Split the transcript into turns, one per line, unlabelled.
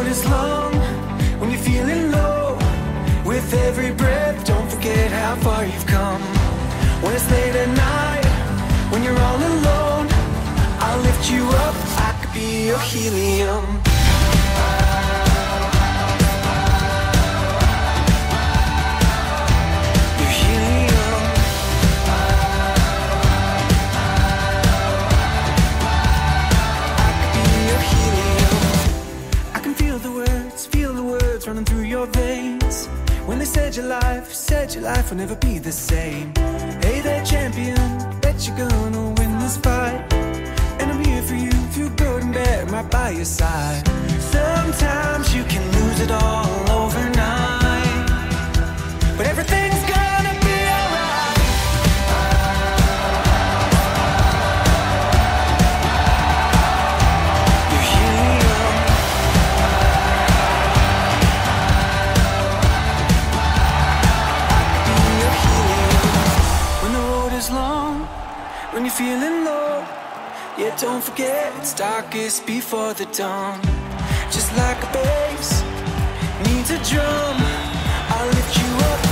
is long, when you're feeling low, with every breath, don't forget how far you've come. When it's late at night, when you're all alone, I'll lift you up, I could be your helium. Your helium. I could be your helium. I can feel the words running through your veins. When they said your life will never be the same. Hey there, champion, bet you're gonna win this fight. And I'm here for you, through good and bad, right by your side. Sometimes you can lose it all overnight, but everything's gonna be alright. Your helium. I could be your helium. When the road is long, when you're feeling low, yeah, don't forget it's darkest before the dawn. Just like a bass needs a drum, I'll lift you up.